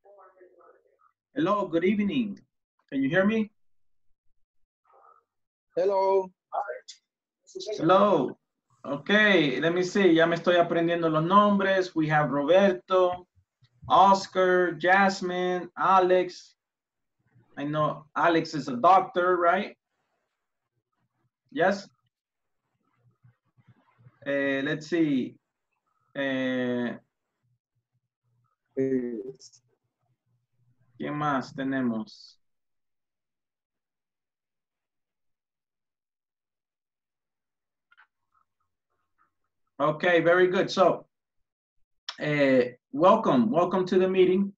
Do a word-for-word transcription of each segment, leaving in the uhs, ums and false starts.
Hello, good evening. Can you hear me? Hello. Hello. Okay, let me see. Ya me estoy aprendiendo los nombres. We have Roberto, Oscar, Jasmine, Alex. I know Alex is a doctor, right? Yes. Uh, let's see. Uh, ¿Quién más tenemos? Okay, very good. So, uh, welcome, welcome to the meeting.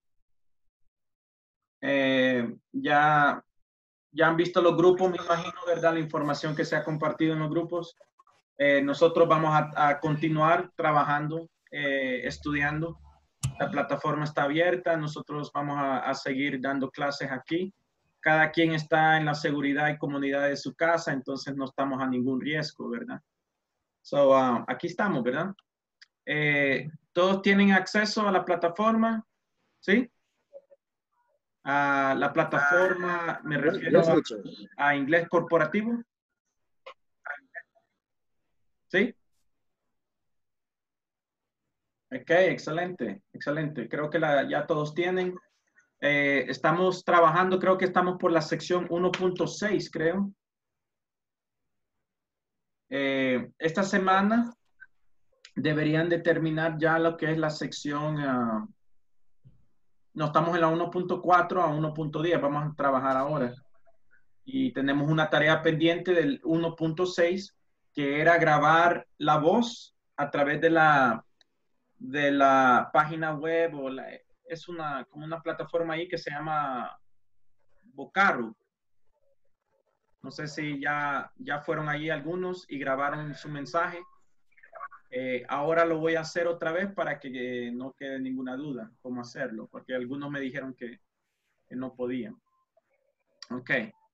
Uh, ya, ya han visto los grupos, me imagino, ¿verdad? La información que se ha compartido en los grupos. Eh, nosotros vamos a, a continuar trabajando, eh, estudiando. La plataforma está abierta, nosotros vamos a, a seguir dando clases aquí. Cada quien está en la seguridad y comodidad de su casa, entonces no estamos a ningún riesgo, ¿verdad? So, uh, aquí estamos, ¿verdad? Eh, ¿Todos tienen acceso a la plataforma? ¿Sí? A la plataforma, me refiero a, a inglés corporativo. ¿Sí? Ok, excelente, excelente. Creo que la, ya todos tienen. Eh, estamos trabajando, creo que estamos por la sección uno punto seis, creo. Eh, esta semana deberían de terminar ya lo que es la sección, uh, no estamos en la uno punto cuatro a uno punto diez, vamos a trabajar ahora. Y tenemos una tarea pendiente del uno punto seis, que era grabar la voz a través de la, de la página web, o la, es una, como una plataforma ahí que se llama Vocarro. No sé si ya, ya fueron allí algunos y grabaron su mensaje. Eh, ahora lo voy a hacer otra vez para que eh, no quede ninguna duda cómo hacerlo, porque algunos me dijeron que, que no podían. Ok.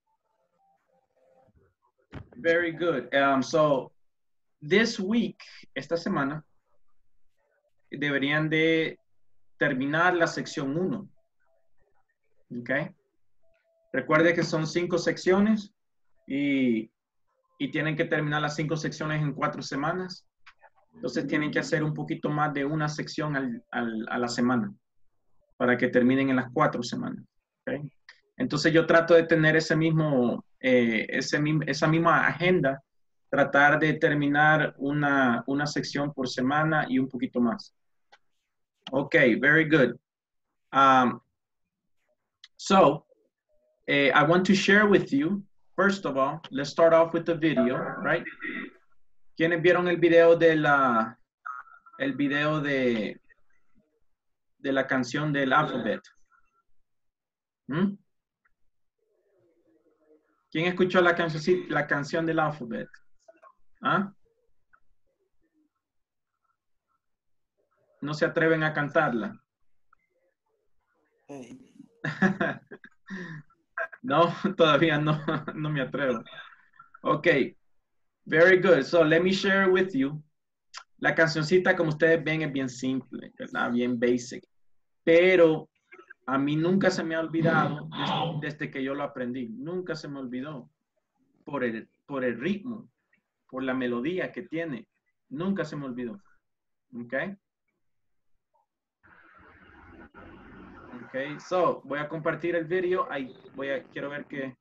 Very good. Um, so, this week, esta semana, deberían de terminar la sección uno. Ok. Recuerde que son cinco secciones y, y tienen que terminar las cinco secciones en cuatro semanas. Entonces tienen que hacer un poquito más de una sección al, al, a la semana para que terminen en las cuatro semanas. ¿Okay? Entonces yo trato de tener ese mismo, eh, ese, esa misma agenda, tratar de terminar una, una sección por semana y un poquito más. Ok, very good. Um, so, uh, I want to share with you, first of all, let's start off with the video, right? ¿Quiénes vieron el video de la, el video de, de la canción del alfabet? ¿Mm? ¿Quién escuchó la canción, la canción del alfabet? ¿Ah? ¿No se atreven a cantarla? No, todavía no, no me atrevo. Ok, very good. So let me share with you. La cancioncita, como ustedes ven, es bien simple, ¿verdad? Bien basic. Pero a mí nunca se me ha olvidado desde, desde que yo lo aprendí. Nunca se me olvidó. Por el, por el ritmo, por la melodía que tiene. Nunca se me olvidó. Ok. Ok, so voy a compartir el video. Ahí voy a, quiero ver que.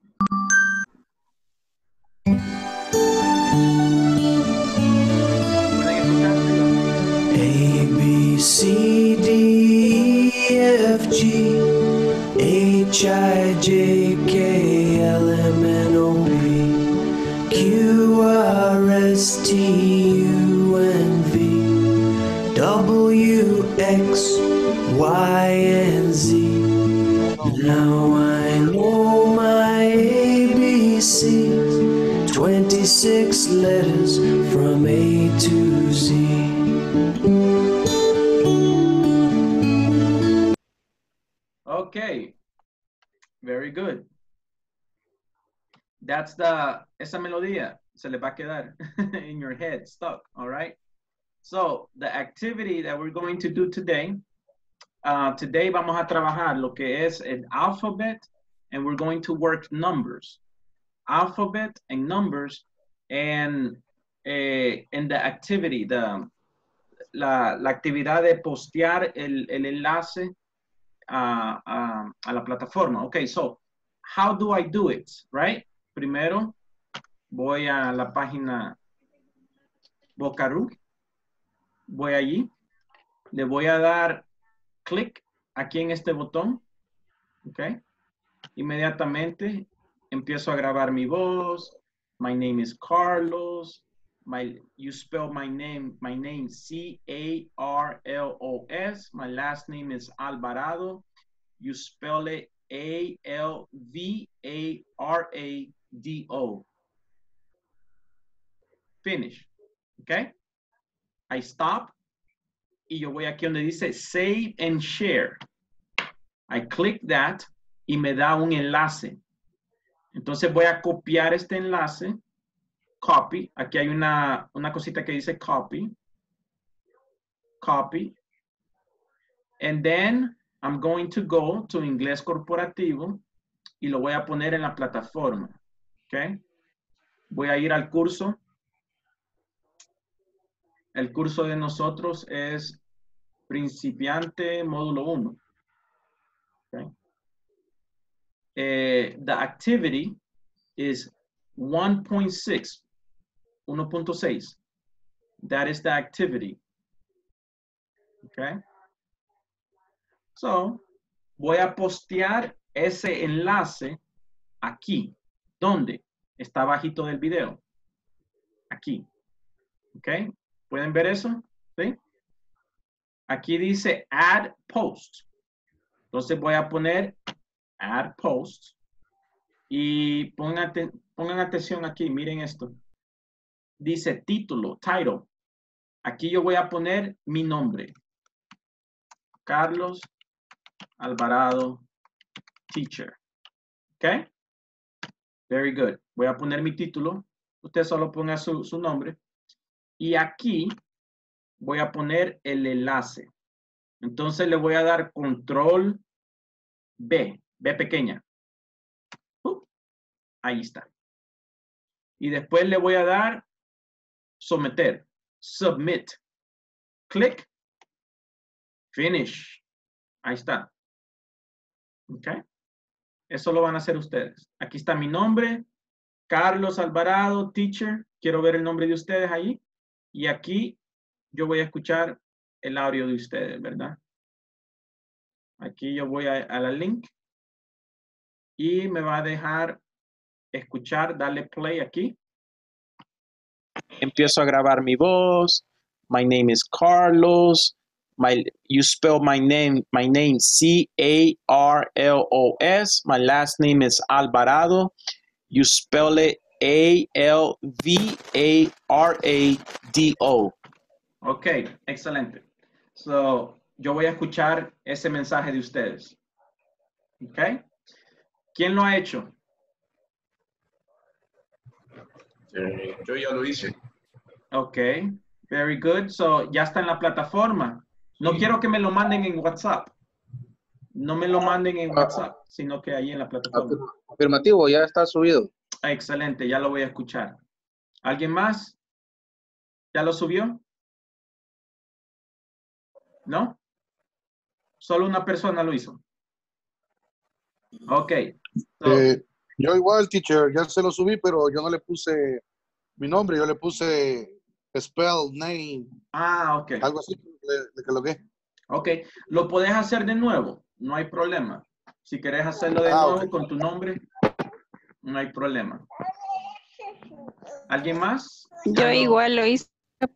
A, B, C, D, E, F, G, H, I, J, K, L, M, N, O, P, Q, R, S, T, U, N, V, W, X, Y, and Z. Now I know my A B Cs, twenty-six letters from A to Z. Okay, very good. That's the, esa melodía se le va a quedar in your head, stuck, all right? So the activity that we're going to do today uh, today vamos a trabajar lo que es el alphabet, and we're going to work numbers. Alphabet and numbers, and eh, and the activity, the, la, la actividad de postear el, el enlace a, a, a la plataforma. Okay, so how do I do it, right? Primero voy a la página Vocaroo, voy allí, le voy a dar clic aquí en este botón, ok. Inmediatamente empiezo a grabar mi voz. My name is Carlos. My, you spell my name, my name C A R L O S. My last name is Alvarado. You spell it A L V A R A D O. Finish. Okay. I stop. Y yo voy aquí donde dice Save and Share. I click that y me da un enlace. Entonces voy a copiar este enlace. Copy. Aquí hay una, una cosita que dice copy. Copy. And then I'm going to go to Inglés Corporativo y lo voy a poner en la plataforma. ¿Ok? Voy a ir al curso. El curso de nosotros es principiante módulo uno. Okay. Uh, the activity is one point six, one punto seis. That is the activity. Okay. So, voy a postear ese enlace aquí. ¿Dónde? Está bajito del video. Aquí. Okay. ¿Pueden ver eso? ¿Sí? Aquí dice add post. Entonces voy a poner add post y pongan, pongan atención aquí, miren esto. Dice título, title. Aquí yo voy a poner mi nombre. Carlos Alvarado, teacher. ¿Ok? Very good. Voy a poner mi título. Usted solo ponga su, su nombre. Y aquí voy a poner el enlace. Entonces le voy a dar control B, B pequeña. Uh, ahí está. Y después le voy a dar someter, submit. Click, finish. Ahí está. Ok. Eso lo van a hacer ustedes. Aquí está mi nombre, Carlos Alvarado, teacher. Quiero ver el nombre de ustedes ahí. Y aquí yo voy a escuchar el audio de ustedes, ¿verdad? Aquí yo voy a, a la link y me va a dejar escuchar, darle play aquí. Empiezo a grabar mi voz. My name is Carlos. My, you spell my name, my name C A R L O S. My last name is Alvarado. You spell it A L V A R A D O. Ok, excelente. So, yo voy a escuchar ese mensaje de ustedes. Ok. ¿Quién lo ha hecho? Eh, yo ya lo hice. Ok, very good. So, ya está en la plataforma. No Sí. quiero que me lo manden en WhatsApp. No me lo manden en WhatsApp, sino que ahí en la plataforma. Afirmativo, ya está subido. Ah, excelente, ya lo voy a escuchar. ¿Alguien más? ¿Ya lo subió? ¿No? Solo una persona lo hizo. Ok. So, Eh, yo igual, teacher, ya se lo subí, pero yo no le puse mi nombre, yo le puse spell, name, ah, ok. algo así, le, le coloqué. Ok. Lo podés hacer de nuevo, no hay problema. Si querés hacerlo de Ah, nuevo ok. con tu nombre, no hay problema. ¿Alguien más? Yo ¿Algo? igual lo hice,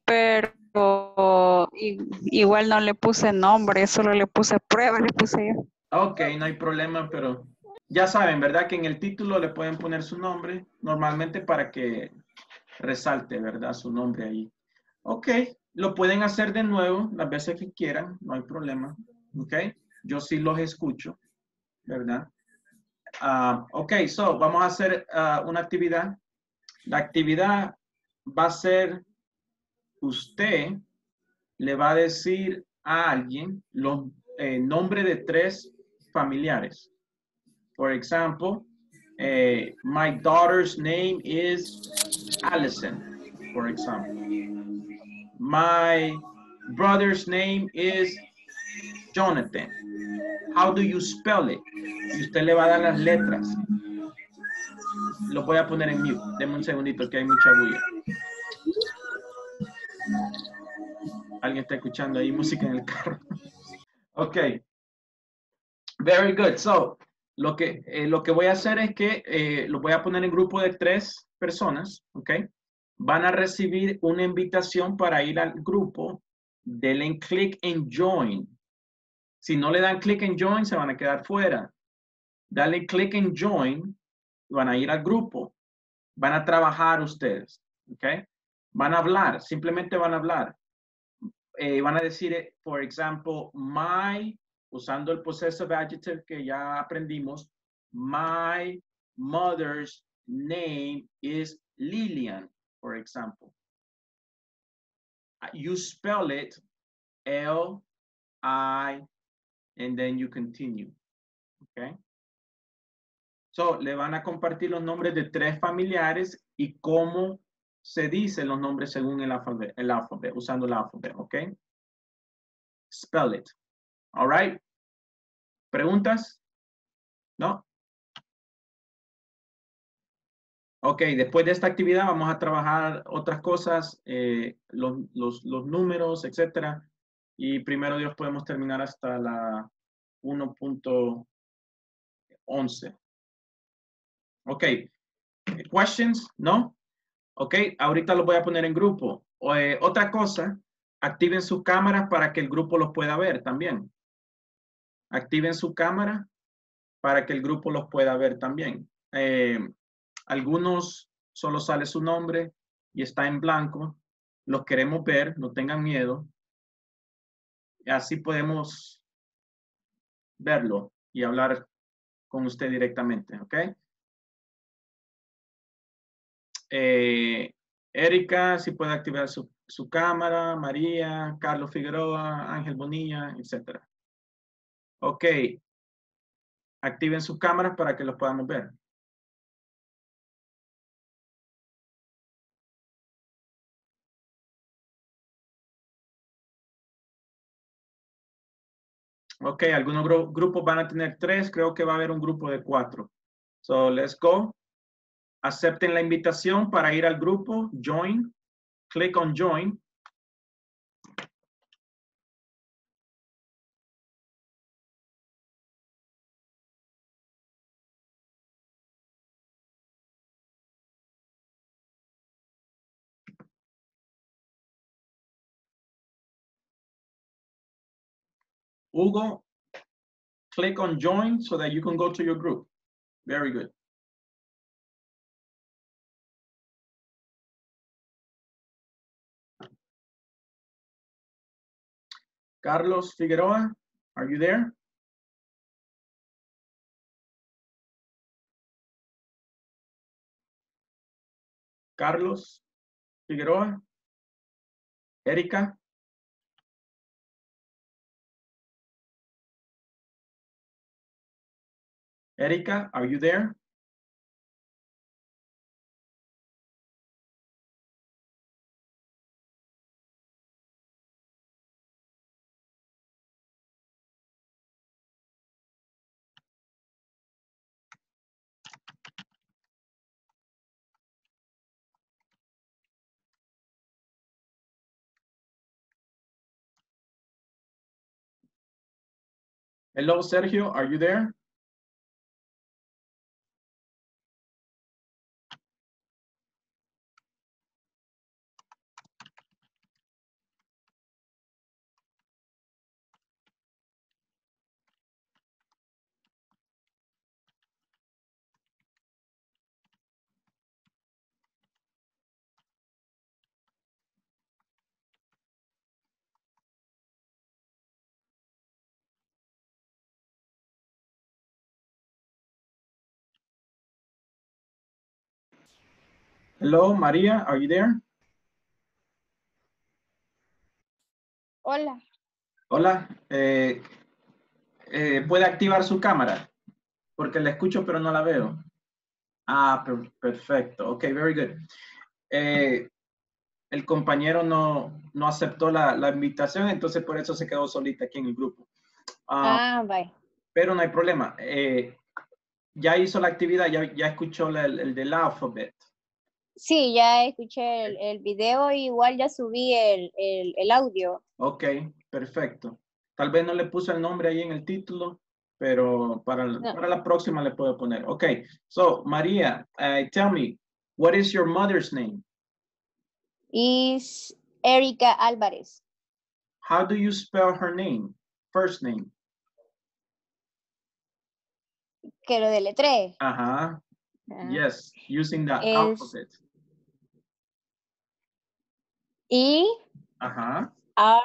pero i- igual no le puse nombre, solo le puse prueba, le puse yo. Ok, no hay problema, pero ya saben, ¿verdad? Que en el título le pueden poner su nombre, normalmente para que resalte, ¿verdad? Su nombre ahí. Ok, lo pueden hacer de nuevo las veces que quieran, no hay problema. Ok, yo sí los escucho, ¿verdad? Uh, ok, so vamos a hacer uh, una actividad. La actividad va a ser, usted le va a decir a alguien los eh, nombre de tres familiares. For example, eh, my daughter's name is Allison, for example. My brother's name is Jonathan. How do you spell it? Y usted le va a dar las letras. Lo voy a poner en mute. Deme un segundito que hay mucha bulla. Alguien está escuchando ahí música en el carro. Ok. Very good. So, lo que, eh, lo que voy a hacer es que eh, lo voy a poner en grupo de tres personas. Ok. Van a recibir una invitación para ir al grupo. Denle click en join. Si no le dan click en join, se van a quedar fuera. Dale click en join. Van a ir al grupo. Van a trabajar ustedes. Ok. Van a hablar. Simplemente van a hablar. Eh, van a decir, por ejemplo, my, usando el possessive adjective que ya aprendimos, my mother's name is Lillian, for example. You spell it L I, and then you continue. Okay. So, le van a compartir los nombres de tres familiares y cómo se dicen los nombres según el alfabeto, el alfabeto, usando el alfabeto, ¿ok? Spell it. All right. ¿Preguntas? ¿No? Ok, después de esta actividad vamos a trabajar otras cosas, eh, los, los, los números, etcétera. Y primero Dios podemos terminar hasta la uno punto once. Ok. Questions? ¿No? Ok, ahorita los voy a poner en grupo. Eh, otra cosa, activen sus cámaras para que el grupo los pueda ver también. Activen su cámara para que el grupo los pueda ver también. Eh, algunos solo sale su nombre y está en blanco. Los queremos ver, no tengan miedo. Así podemos verlo y hablar con usted directamente, ¿ok? Eh, Erika, si puede activar su, su cámara, María, Carlos Figueroa, Ángel Bonilla, etcétera. Ok. Activen sus cámaras para que los podamos ver. Ok, algunos gru grupos van a tener tres, creo que va a haber un grupo de cuatro. So, let's go. Acepten la invitación para ir al grupo, join, click on join. Hugo, click on join so that you can go to your group. Very good. Carlos Figueroa, are you there? Carlos Figueroa, Erika. Erika, are you there? Hello, Sergio, are you there? Hello, Maria, are you there? Hola. Hola, eh, Eh, ¿puede activar su cámara? Porque la escucho pero no la veo. Ah, per perfecto. Ok, very good. Eh, el compañero no, no aceptó la, la invitación, entonces por eso se quedó solita aquí en el grupo. Uh, Ah, bye. pero no hay problema. Eh, ya hizo la actividad, ya, ya escuchó la, el, el del alfabet. Sí, ya escuché el, el video y igual ya subí el, el, el audio. Ok, perfecto. Tal vez no le puse el nombre ahí en el título, pero para, No. para la próxima le puedo poner. Ok, so Maria, uh, tell me, what is your mother's name? Is Erika Álvarez. How do you spell her name? First name. Que lo deletré. Uh-huh. Ah. Yes, using the Es alphabet. E Uh-huh. R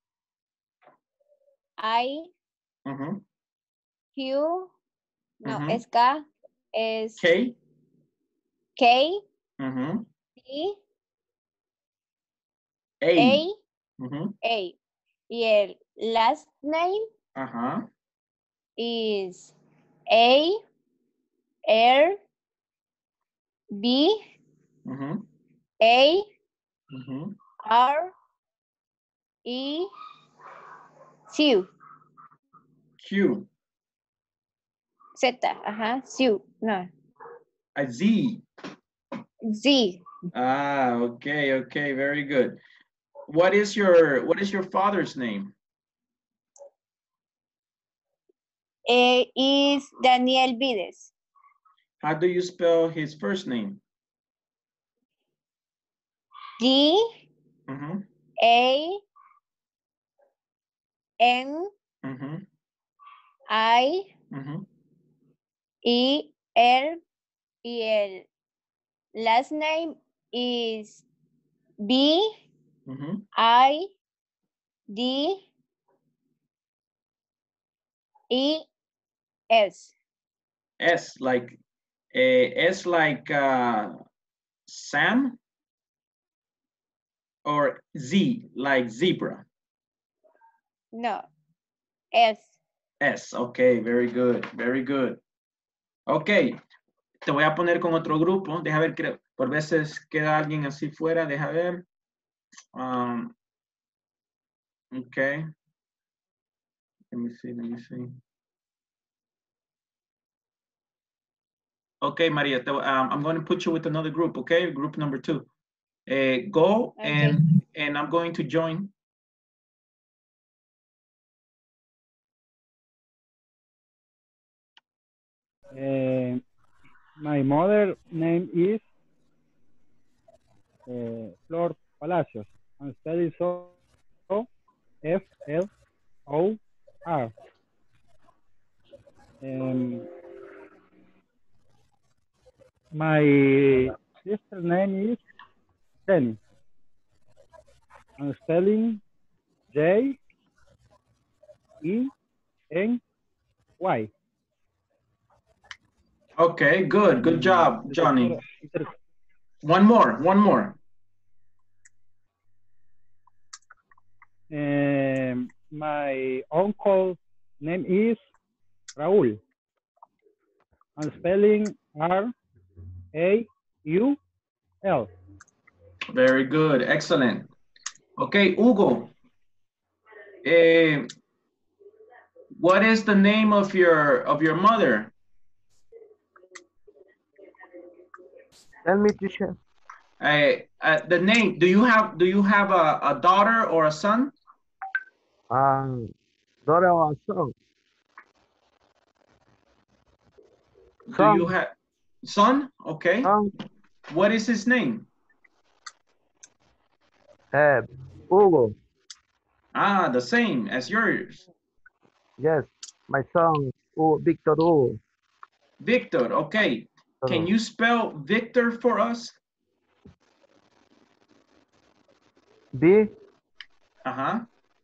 I Uh-huh. Q. No, Uh-huh. es K. Es K. K. Uh-huh. T. A. A. Uh-huh. A. Y el last name Uh-huh. is A. R. B. Uh-huh. A. Uh-huh. R. E. Q. Q. Z. Ajá. Q. No. A Z. Z. Ah, okay, okay, very good. What is your what is your father's name? Eh, is Daniel Vides. How do you spell his first name? D. Mm-hmm. A. N. Mm-hmm. I. Mm-hmm. E. R. Y el last name is B. Mm-hmm. I. D. E. S. S like uh, S like uh, Sam, or Z like zebra? No. S. S, okay, very good, very good. Okay, te voy a poner con otro grupo. Deja ver, creo, por veces queda alguien así fuera, deja ver. Um, okay. Let me see, let me see. Okay, Maria, te, um, I'm going to put you with another group, okay? Group number two. Uh, go Okay. and and I'm going to join. Uh, my mother name is uh, Flor Palacios. I'm spelling so F L O R. Um, my sister name is Jenny. I'm spelling J E N Y. Okay, good, good job, Johnny. One more, one more. Um, my uncle's name is Raúl. I'm spelling R A U L. Very good, excellent. Okay, Hugo. Uh, what is the name of your of your mother? Tell me, teacher. Uh, uh, the name. Do you have do you have a, a daughter or a son? Um, daughter or son? Do you have son? Okay. Son. What is his name? Uh, Hugo. Ah, the same as yours. Yes, my son, Hugo, Victor Hugo. Victor, okay. Can you spell Victor for us? B. Uh-huh.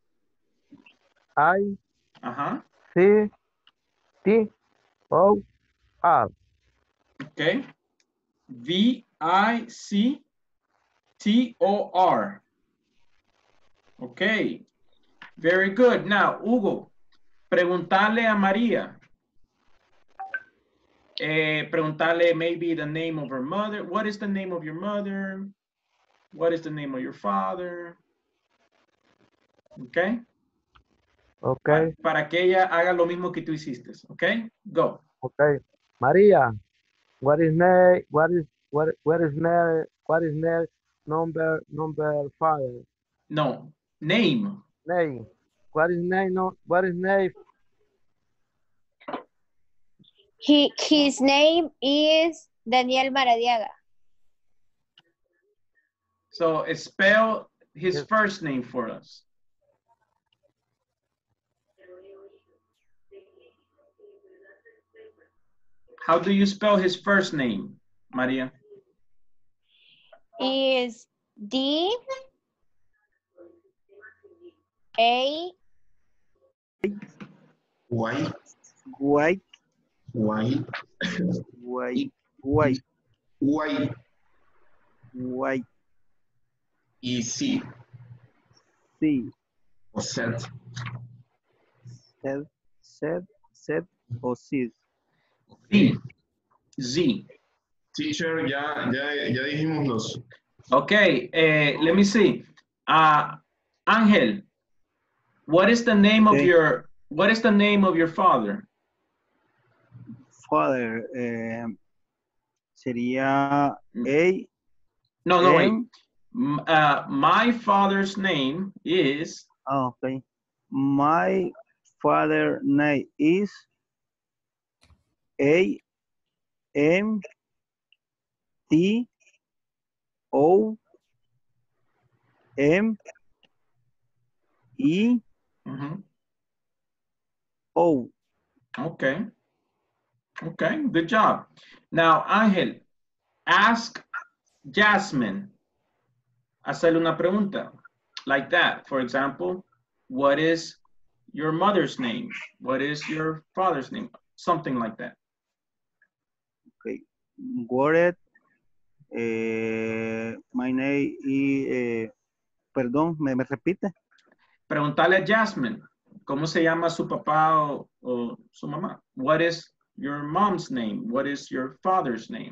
I. Uh-huh. C. T. O. R. Okay. V I C T O R. Okay. Very good. Now, Hugo, preguntarle a María. Eh, preguntarle maybe the name of her mother. What is the name of your mother? What is the name of your father? Okay. Okay. Para, para que ella haga lo mismo que tú hiciste. Okay. Go. Okay. Maria, what is name? What is what? What is name? What is name? Number number five. No. Name. Name. What is name? No. What is name? He, his name is Daniel Maradiaga. So spell his Yes. first name for us. How do you spell his first name, Maria? Is D A Guay, Guay, guay, guay, guay, guay guay, y sí, sí, o set. sed, sed, sed o sid. Z. Z. Teacher, ya, ya, ya dijimos los. Okay, uh, let me see. Uh, Angel, what is the name of Okay. your what is the name of your father? Father, eh, sería A, No, no, wait. M, M- Uh, my father's name is ah, okay. My father name is A, M, T, O, M, E, Mhm. O. Okay. Okay, good job. Now, Ángel, ask Jasmine. Hacerle una pregunta. Like that. For example, what is your mother's name? What is your father's name? Something like that. Okay. What eh, my name is, eh, perdón, ¿me, me repite? Preguntarle a Jasmine, ¿cómo se llama su papá o, o su mamá? What is your mom's name? What is your father's name?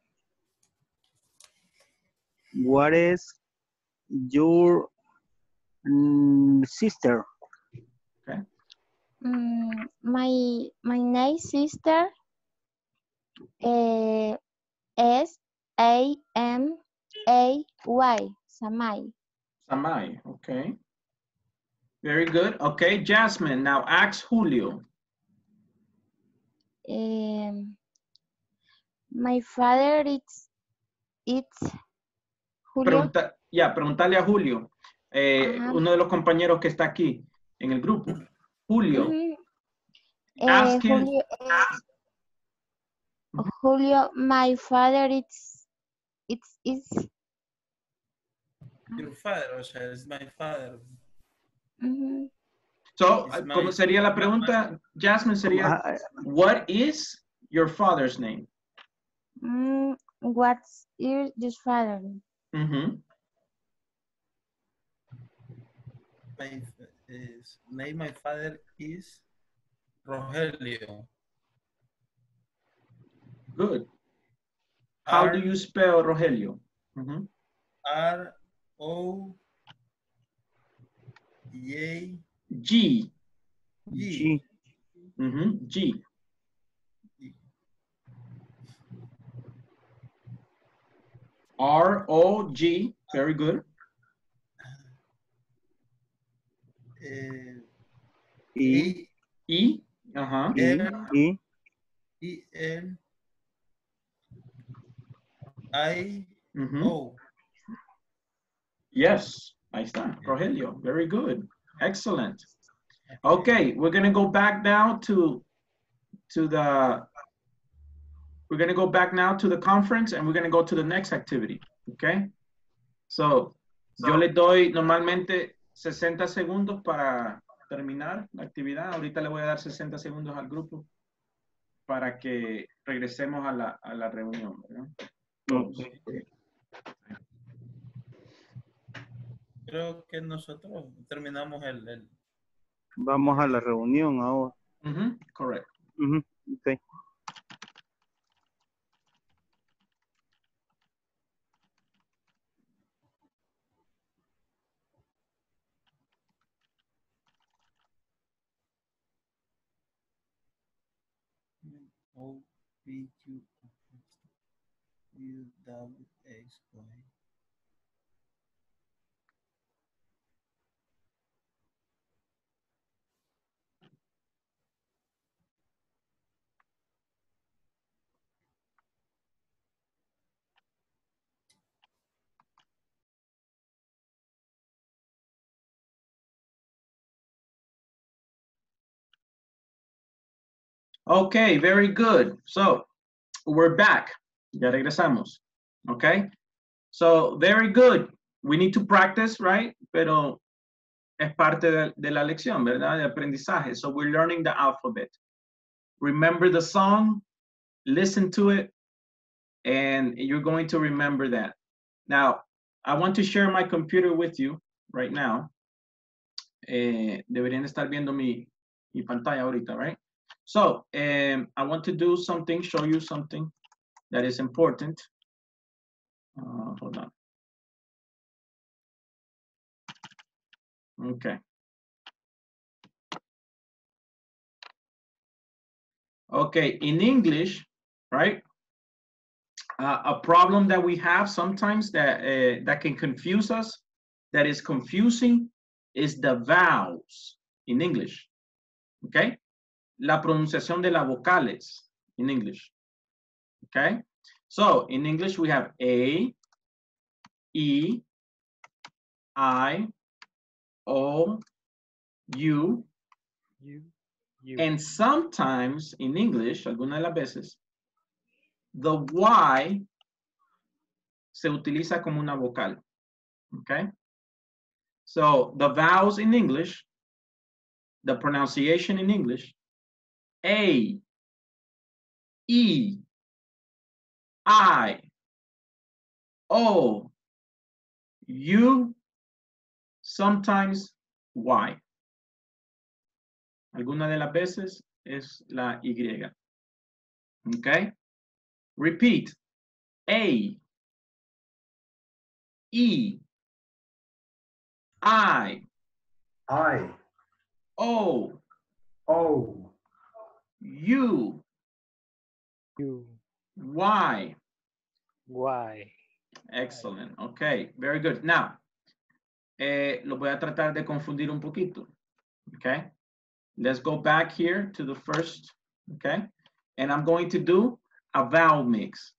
What is your mm, sister? Okay. Mm, my my name sister uh, S A M A Y, Samay. Samay, okay. Very good. Okay, Jasmine, now ask Julio. Um, my father it's it's Julio. Pregunta, ya, preguntarle a Julio, eh, Ajá. uno de los compañeros que está aquí en el grupo. Julio, Ujú. Eh, ask him. Julio, Julio, my father it's it's it's Your father, o sea, es my father. ujú. So, It's my- ¿cómo sería la pregunta, Jasmine? Sería, Ah, what is your father's name? Mm, what's your your father? Mhm. My, is, name my father is Rogelio. Good. How do R- you spell Rogelio? Mhm. R O J G. G. G. Mhm. G. R O G. Very good. Eh, E. E. Uh-huh. E. N E. E N I Mhm. O. Yes. Ahí está. Rogelio. Very good. Excellent. Okay, we're gonna go back now to to the we're gonna go back now to the conference and we're gonna go to the next activity. Okay. So, yo le doy normalmente sesenta segundos para terminar la actividad. Ahorita le voy a dar sesenta segundos al grupo para que regresemos a la, a la reunión, ¿verdad? Todos. Creo que nosotros terminamos el, el, Vamos a la reunión ahora. Mm-hmm. Correct. Ujú, ok. O P Q U W X Y. Okay, very good. So we're back. Ya regresamos. Okay. So very good. We need to practice, right? Pero es parte de, de la lección, ¿verdad? De aprendizaje. So we're learning the alphabet. Remember the song, listen to it, and you're going to remember that. Now, I want to share my computer with you right now. Eh, deberían estar viendo mi, mi pantalla ahorita, right? So, um, I want to do something, show you something that is important. Uh, hold on. Okay. Okay, in English, right? Uh, a problem that we have sometimes that uh, that can confuse us, that is confusing, is the vowels in English. Okay, la pronunciación de las vocales in English. Okay, so in English we have A, E, I, O, U, You, you. and sometimes in English, algunas de las veces, the Y se utiliza como una vocal. Okay, so the vowels in English, the pronunciation in English, A, E, I, O, U, sometimes Y. Alguna de las veces es la Y. Okay? Repeat. A, E, I, I, O, O, U, You, Y. Y. Excellent. Okay, very good. Now, eh, lo voy a tratar de confundir un poquito. Okay? Let's go back here to the first, okay? And I'm going to do a vowel mix.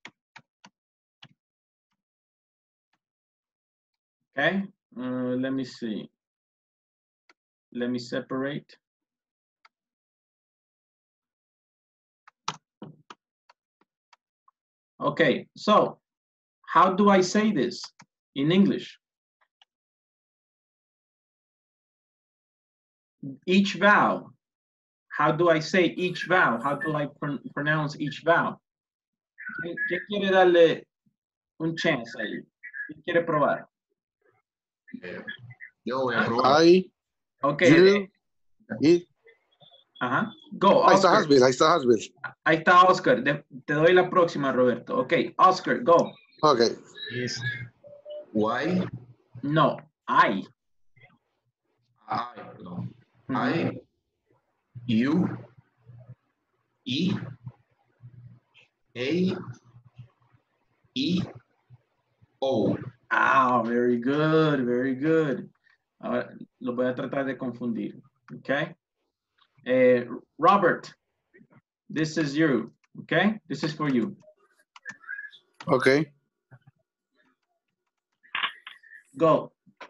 Okay, uh, let me see. Let me separate. Okay, so how do I say this in English? Each vowel. How do I say each vowel? How do I pr pronounce each vowel? ¿Quién, quién quiere darle un chance ahí? ¿Quién quiere probar? Yo voy a probar. I, Okay. you, E. Ajá. Go, Ahí está Oscar. Hasbel, ahí está Hasbel. Ahí está Oscar. De- te doy la próxima, Roberto. Ok, Oscar, go. Okay. Es Y, No, I. I, perdón. Mhm. I, U, E, A, E, O. Ah, very good, very good. Ahora lo voy a tratar de confundir. Okay. Eh, Robert, this is you. Okay, this is for you. Okay. Go.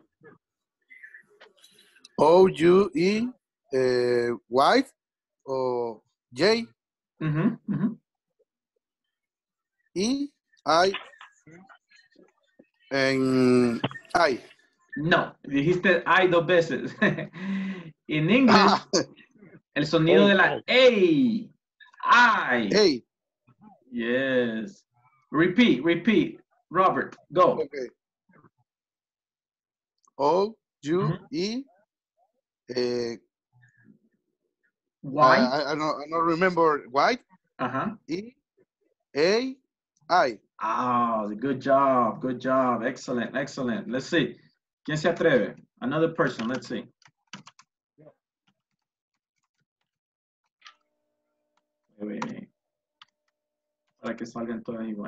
O, U, E, uh, Y, or J, Mhm, mhm. E, I, and I. No, dijiste I dos veces. En English, Ah, el sonido Ey, de la ey. A. I. hey. Yes. Repeat, repeat. Robert, go. Okay. O, U, Mhm. E, uh, Why? Uh, I, I, don't, I don't remember. White. Uh-huh. E, A, I. Ah, good job, good job. Excellent, excellent. Let's see. ¿Quién se atreve? Another person, let's see. Wait, wait. Para que salgan todas igual.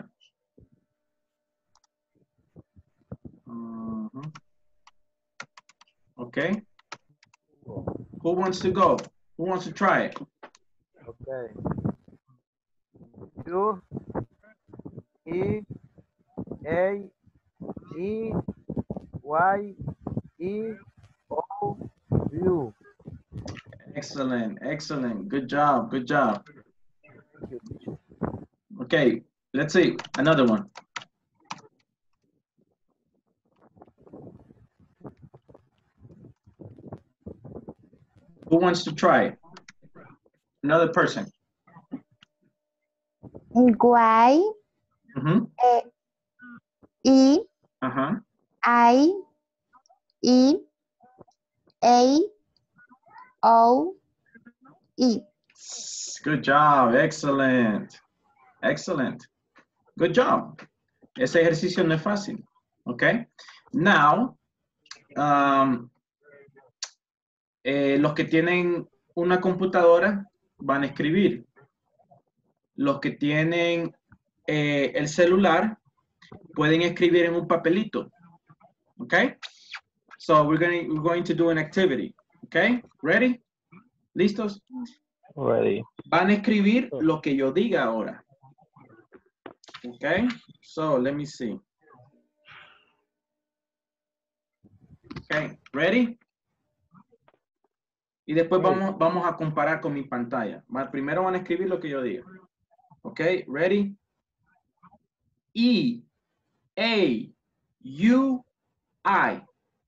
Uh-huh. Okay. Who wants to go? Who wants to try it? Okay. U, E, A, E, Y, E, O, U. Excellent, excellent. Good job, good job. Okay, let's see. Another one. Who wants to try it? Another person. Y, Mm-hmm. E, Uh-huh. I, E, A, O, E. Good job. Excellent. Excellent. Good job. Ese ejercicio no es fácil. Okay. Now, um, eh, los que tienen una computadora van a escribir. Los que tienen eh, el celular pueden escribir en un papelito. Okay. So we're going, we're going to do an activity. Okay. Ready? ¿Listos? Ready. Van a escribir lo que yo diga ahora. Okay. So let me see. Okay. Ready? Y después vamos, vamos a comparar con mi pantalla. Primero van a escribir lo que yo diga. Okay. Ready? E, A, U, I.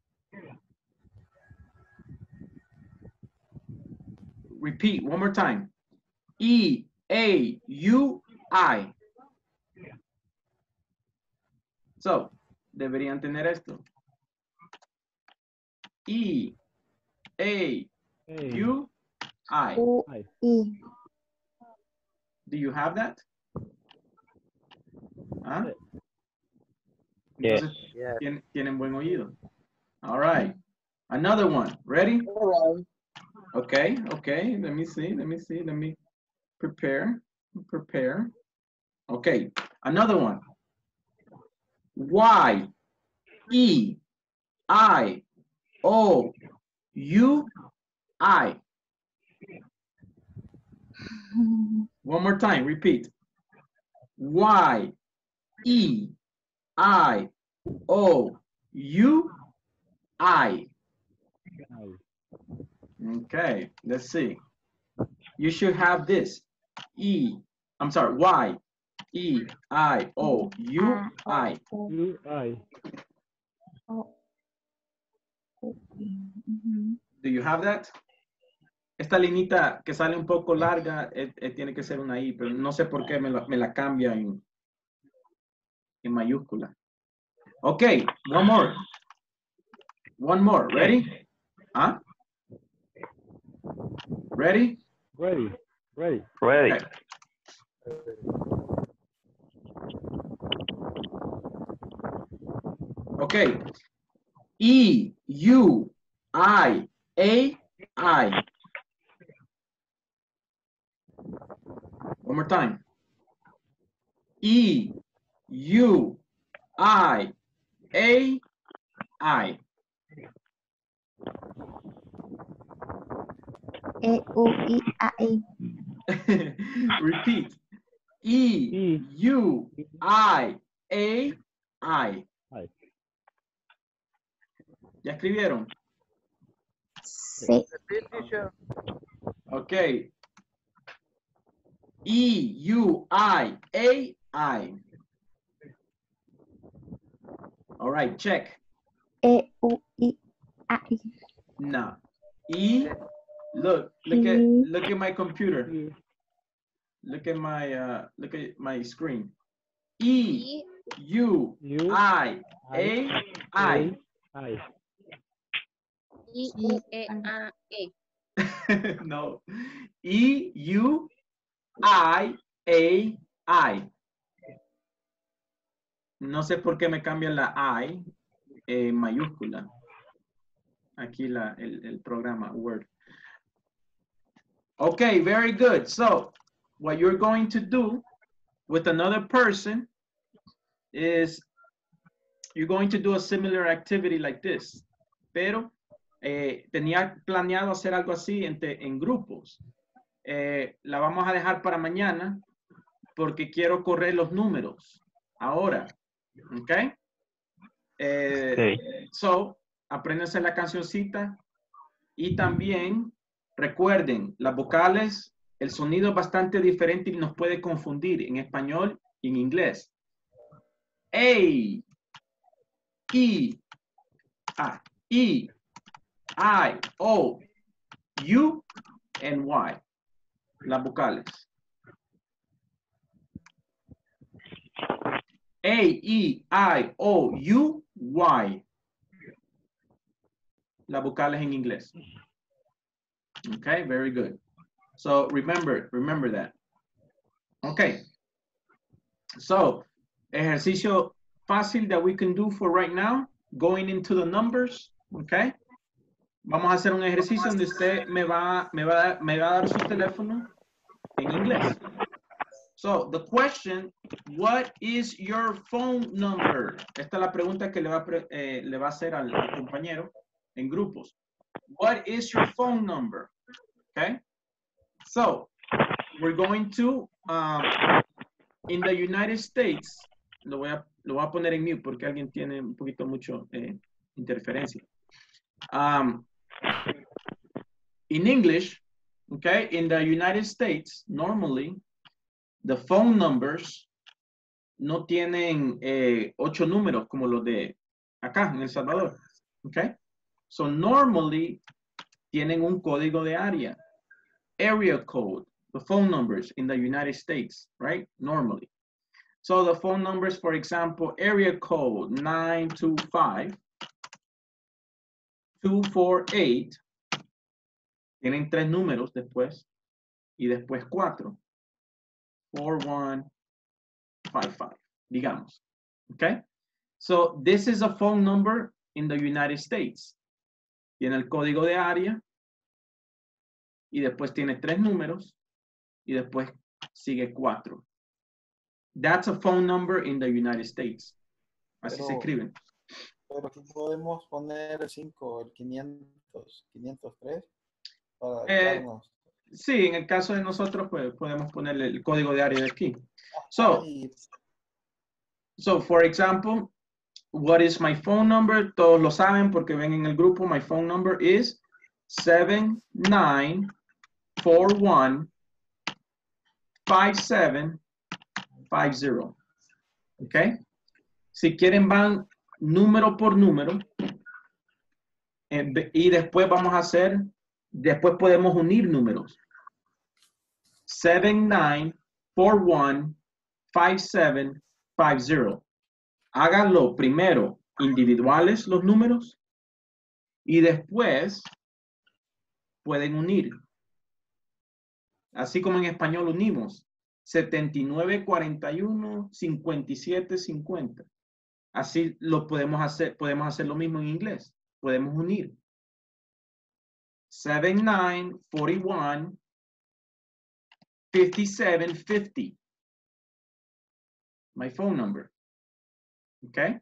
Repeat one more time. E, A, U, I. So, deberían tener esto. E, A, U, I. E. Do you have that? ¿Ah? Yes. Entonces, tienen, tienen buen oído. All right. Another one. Ready? Okay, okay. Let me see. Let me see. Let me prepare. Prepare. Okay. Another one. Y, E, I, O, U, I. One more time. Repeat. Y, E, I, O, U, I. Okay, let's see. You should have this. E, I'm sorry, Y, E, I, O, U, I. U, I. Do you have that? Esta linita que sale un poco larga eh, eh, tiene que ser una I, pero no sé por qué me la, me la cambia en, en mayúscula. Okay, one more. One more. Ready? Huh? Ready? Ready. Ready. Ready. Okay. Okay. E, U, I, A, I. One more time. E, U, I, A, I. E, U, I, A, I. Repeat. E, e, U, I, A, I. I. ¿Ya escribieron? Sí. Okay. E, U, I, A, I. All right, check. E, U, I, A, I. No. E, look, look at look at my computer. Look at my uh look at my screen. E, U, I, A, I. I. I, U, E, A, E. No. E, U, I, A, I. No sé por qué me cambian la I en mayúscula. Aquí la, el, el programa Word. Okay, very good. So, what you're going to do with another person is you're going to do a similar activity like this. Pero eh, tenía planeado hacer algo así en, te, en grupos. Eh, la vamos a dejar para mañana porque quiero correr los números ahora. ¿Ok? Eh, Okay. So, apréndanse la cancioncita y también recuerden, las vocales, el sonido es bastante diferente y nos puede confundir en español y en inglés. A, E, I, E, I, O, U, and Y. Las vocales. A, E, I, O, U, Y. Las vocales en inglés. Okay, very good. So remember, remember that. Okay. So, ejercicio fácil that we can do for right now, going into the numbers, okay? Vamos a hacer un ejercicio donde usted me va, me va, me va a dar su teléfono en inglés. So, the question, what is your phone number? Esta es la pregunta que le va, eh, le va a hacer al, al compañero en grupos. What is your phone number? Okay. So, we're going to, um, in the United States, lo voy, a, lo voy a poner en mute porque alguien tiene un poquito mucho eh, interferencia. Um, in English, okay, in the United States, normally, the phone numbers no tienen eh, ocho números como los de acá en El Salvador, okay? So normally tienen un código de área, area code, the phone numbers in the United States, right? Normally. So the phone numbers, for example, area code nine two five, two four eight, tienen tres números después, y después cuatro, four one five five, digamos, okay? So this is a phone number in the United States. Tiene el código de área, y después tiene tres números, y después sigue cuatro. That's a phone number in the United States. Así Pero, se escriben. Pero aquí podemos poner el cinco, el quinientos, quinientos tres para Eh, darnos. sí, en el caso de nosotros, pues, podemos ponerle el código de área de aquí. So, so, for example, what is my phone number? Todos lo saben porque ven en el grupo. My phone number is seven nine four one five seven five zero. Okay. Si quieren van número por número eh, y después vamos a hacer, después podemos unir números. seven nine four one five seven five zero. Háganlo primero individuales los números y después pueden unir. Así como en español unimos setenta y nueve cuarenta y uno cincuenta y siete cincuenta. Así lo podemos hacer, podemos hacer lo mismo en inglés. Podemos unir. seven nine four one five seven five zero. My phone number. Okay.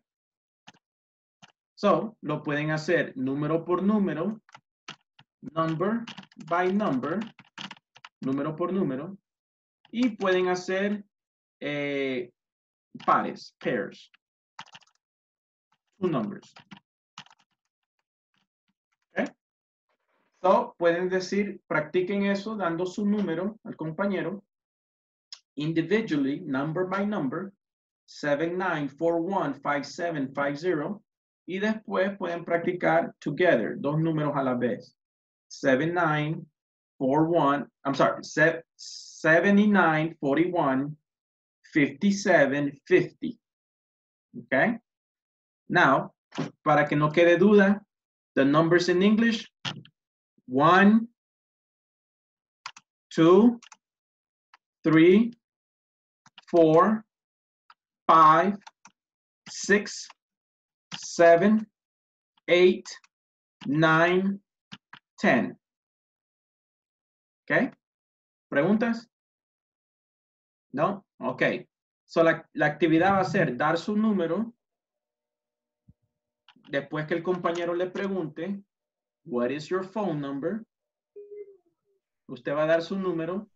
So, lo pueden hacer número por número, number by number, número por número, y pueden hacer eh, pares, pairs, two numbers. Okay. So, pueden decir, practiquen eso dando su número al compañero, individually, number by number, seven nine four one five seven five zero, y después pueden practicar together, dos números a la vez. seven nine four one, I'm sorry, seventy-nine forty-one fifty-seven fifty. Okay? Now, para que no quede duda, the numbers in English, one two, three, four, five, six, seven, eight, nine, ten. ¿Ok? ¿Preguntas? ¿No? Ok. So la, la actividad va a ser dar su número. Después que el compañero le pregunte, what is your phone number? Usted va a dar su número,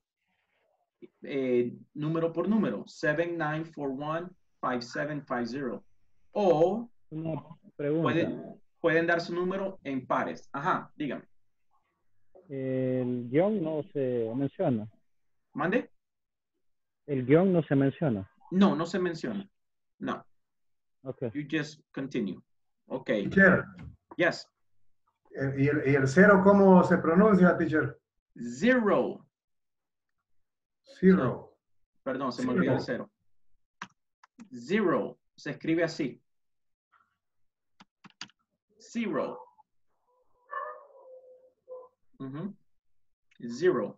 eh, número por número, seven nine four one five seven five zero. O Una pregunta. pueden, pueden dar su número en pares. Ajá, dígame. El guión no se menciona. ¿Mande? El guión no se menciona. No, no se menciona. No. Okay. You just continue. Ok. Teacher, Yes. eh, ¿y el, y el cero cómo se pronuncia, teacher? Zero. Zero. Perdón, se me olvidó el cero. Zero. Se escribe así. Zero. Uh-huh. Zero.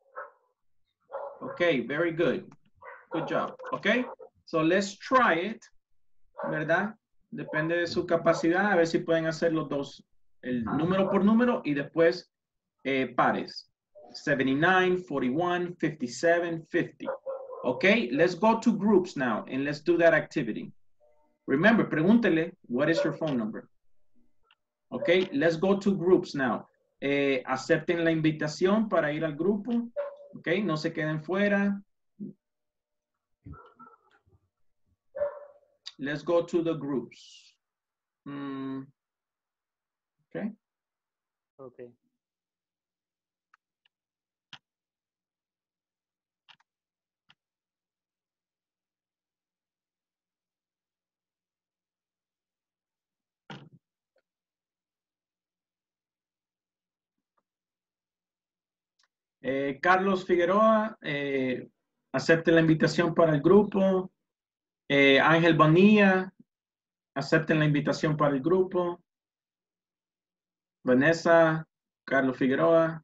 Okay, very good. Good job. Okay, so let's try it. ¿Verdad? Depende de su capacidad, a ver si pueden hacer los dos, el número por número y después eh, pares. seventy-nine, forty-one, fifty-seven, fifty. Okay, let's go to groups now and let's do that activity. Remember, pregúntele, what is your phone number? Okay, let's go to groups now. Eh, acepten la invitación para ir al grupo. Okay, no se queden fuera. Let's go to the groups. Mm, okay. Okay. Eh, Carlos Figueroa, eh, acepte la invitación para el grupo. Eh, Ángel Bonilla, acepten la invitación para el grupo. Vanessa, Carlos Figueroa.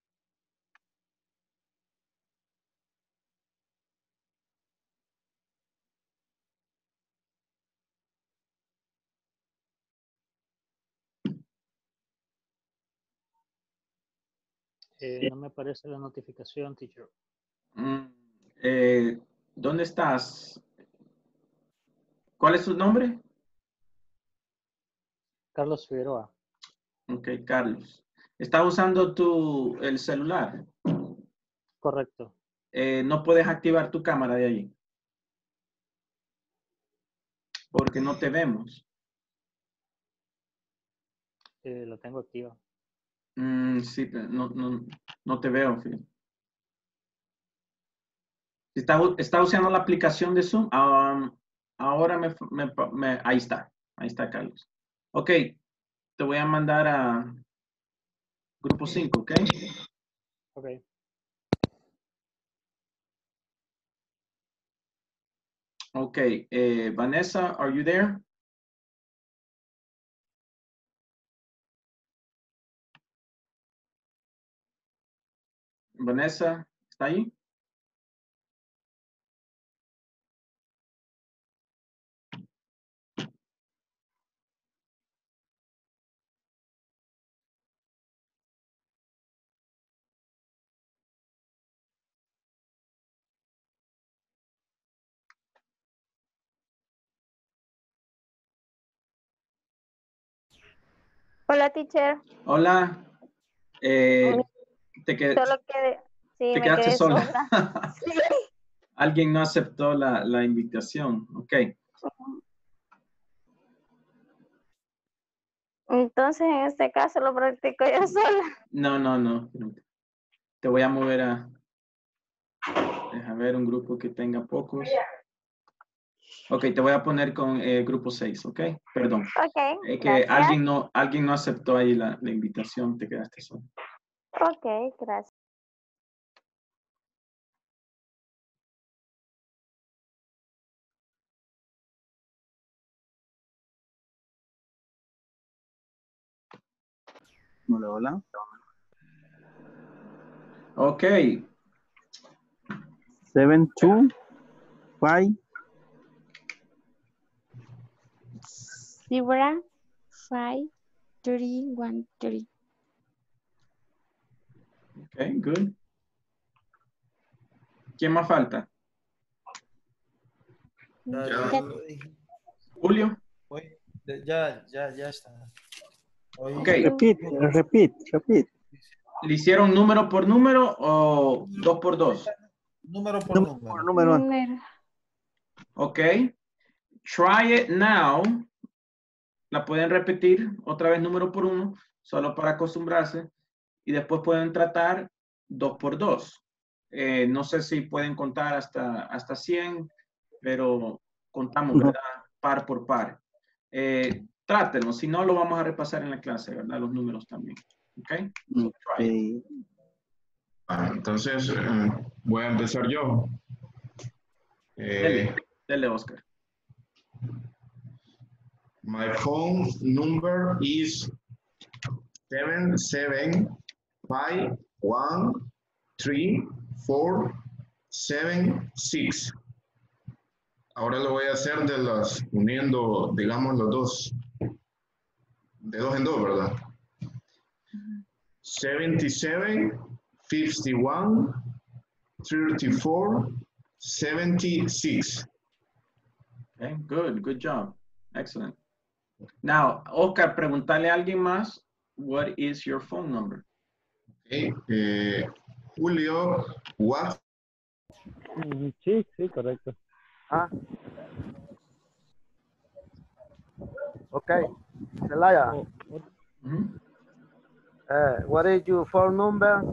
Eh, no me aparece la notificación, teacher. Mm, eh, ¿Dónde estás? ¿Cuál es tu nombre? Carlos Figueroa. Ok, Carlos. ¿Estás usando tu, el celular? Correcto. Eh, no puedes activar tu cámara de allí. Porque no te vemos. Eh, lo tengo activo. Mm, sí, pero no, no, no te veo. Phil. Está, está usando la aplicación de Zoom. Um, ahora me, me, me, ahí está. Ahí está, Carlos. Ok. Te voy a mandar a grupo cinco, ¿ok? Ok. Ok. Eh, Vanessa, are you there? Vanessa, ¿está ahí? Hola, teacher. Hola. Eh, te, qued Solo quedé, sí, te me quedaste quedé sola. sola. Sí. Alguien no aceptó la, la invitación. Ok. Entonces, en este caso lo practico yo sola. No, no, no. Te voy a mover a... Deja ver un grupo que tenga pocos. Ok, te voy a poner con eh, grupo seis, ¿ok? Perdón. Ok, Es que gracias. alguien no, alguien no aceptó ahí la, la invitación, te quedaste solo. Ok, gracias. Hola, hola. Okay. Seven, two, five. Zebra, five, three, one, three. Okay, good. ¿Quién más falta? Ya, Ya. ya lo dije. Julio. Oye, ya, ya, ya está. Oye, Ok. Repeat, repeat, repeat. ¿Le hicieron número por número o dos por dos? Número por Número número. por número. Número. Ok. Try it now. La pueden repetir otra vez número por uno, solo para acostumbrarse. Y después pueden tratar dos por dos. Eh, no sé si pueden contar hasta, hasta cien, pero contamos, No. ¿verdad? Par por par. Eh, trátenlo, si no lo vamos a repasar en la clase, ¿verdad? Los números también. ¿Ok? So try it. Okay. Ah, entonces, eh, voy a empezar yo. Eh, Dele, dele, Oscar. my phone number is seven seven five one three four seven six. Ahora lo voy a hacer de las, uniendo, digamos, los dos. De dos en dos, ¿verdad? seventy-seven, fifty-one, thirty-four, seventy-six. Okay, good, good job. Excellent. Now, Oscar, preguntarle a alguien más, what is your phone number? Okay. Eh, Julio, what? Mm, Sí, sí, correcto. Ah. Okay. Celaya, Oh, what- Mhm. uh, what is your phone number?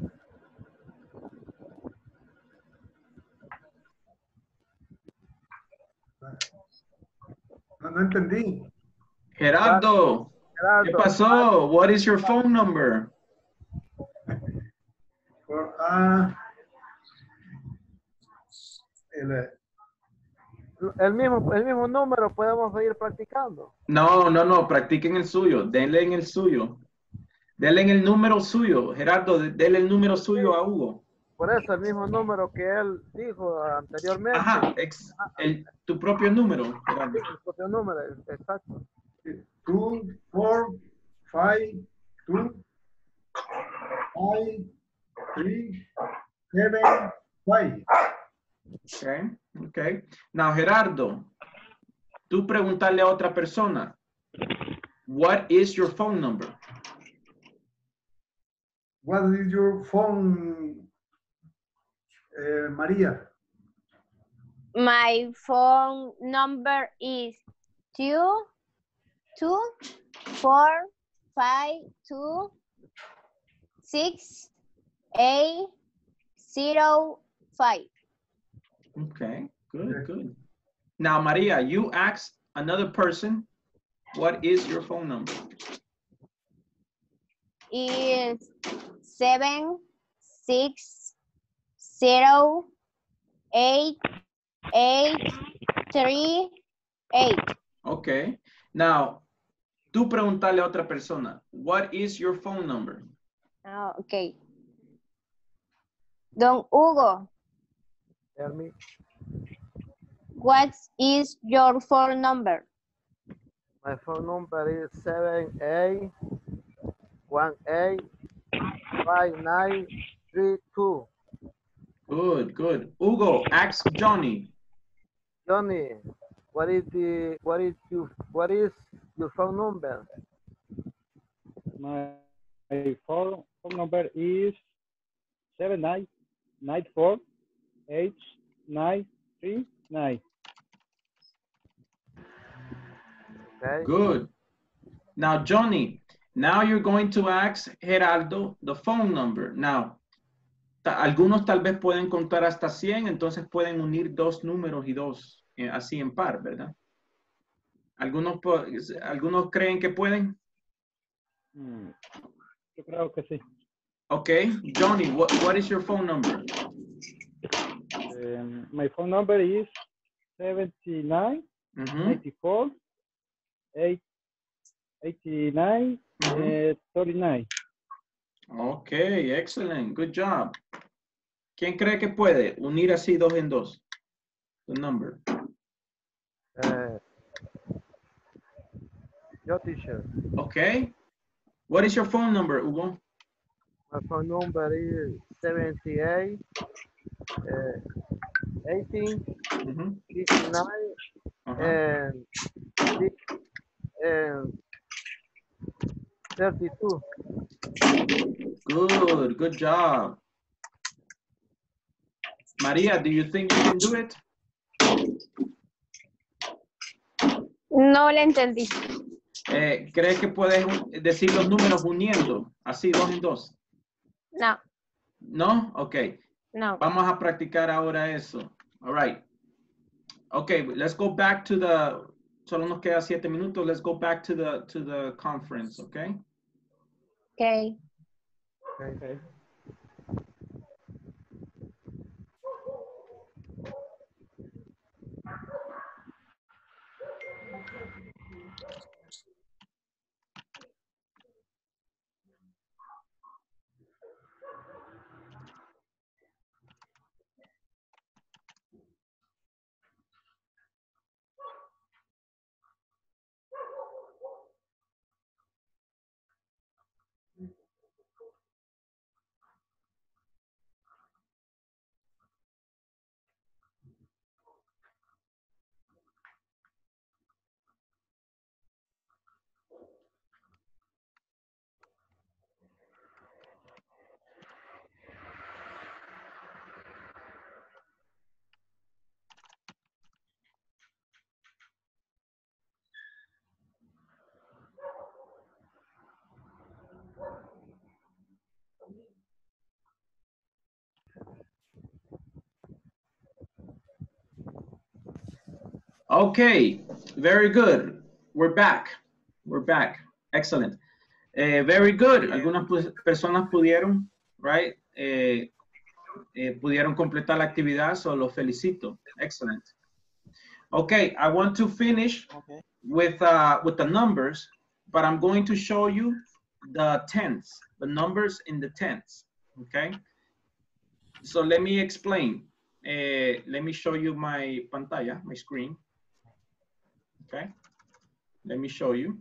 No, no entendí. Gerardo, ¿qué Gerardo, pasó? What is your phone number? Por, ah, el, el mismo, el mismo número podemos ir practicando. No, no, no, practiquen el suyo. Denle en el suyo. Denle en el número suyo. Gerardo, de- denle el número suyo a Hugo. Por eso el mismo número que él dijo anteriormente. Ajá, ex- el- tu propio número, Gerardo. El propio número, exacto. two, four, five, two, five, three, seven, five. Okay, okay. Now, Gerardo, tú preguntarle a otra persona, what is your phone number? What is your phone, eh, María? My phone number is two, two, four, five, two, six, eight, zero, five. Okay, good, good. Now, Maria, you ask another person, what is your phone number? Is seven, six, zero, eight, eight, three, eight. Okay. Now, tú preguntarle a otra persona, what is your phone number? Ah, okay. Don Hugo, Tell me. what is your phone number? My phone number is seven eight one eight five nine three two. Good, good. Hugo, ask Johnny. Johnny, what is the what is you what is your phone number? My, my phone, phone number is seven nine nine four eight nine three nine. Okay. Good. Now, Johnny, now you're going to ask Gerardo the phone number. Now, ta- algunos tal vez pueden contar hasta cien, entonces pueden unir dos números y dos, eh, así en par, ¿verdad? ¿Algunos, po- ¿Algunos creen que pueden? Mm, Yo creo que sí. Okay, Johnny, what, what is your phone number? Um, my phone number is seventy-nine Mhm. ninety-four eight eighty-nine Mhm. uh, thirty-nine. Ok, excellent. Good job. ¿Quién cree que puede unir así dos en dos? The number. Uh, your teacher. Okay. What is your phone number, Hugo? My phone number is seventy-eight, uh, eighteen, Mm-hmm. fifty-nine, Uh-huh. and, six, and thirty-two. Good, good job. Maria, do you think you can do it? No le entendí. Eh, ¿Crees que puedes decir los números uniendo? Así, dos en dos. No, ¿No? Ok. no. Vamos a practicar ahora eso. All right. Okay, let's go back to the, solo nos queda siete minutos. Let's go back to the, to the conference, okay? Okay. Okay. Okay, very good. We're back. We're back. Excellent. Eh, very good. Algunas pu- personas pudieron, right? Eh, eh, pudieron completar la actividad, so los felicito. Excellent. Okay, I want to finish Okay. with uh, with the numbers, but I'm going to show you the tenths, the numbers in the tenths. Okay. So let me explain. Uh, let me show you my pantalla, my screen. Okay. Let me show you.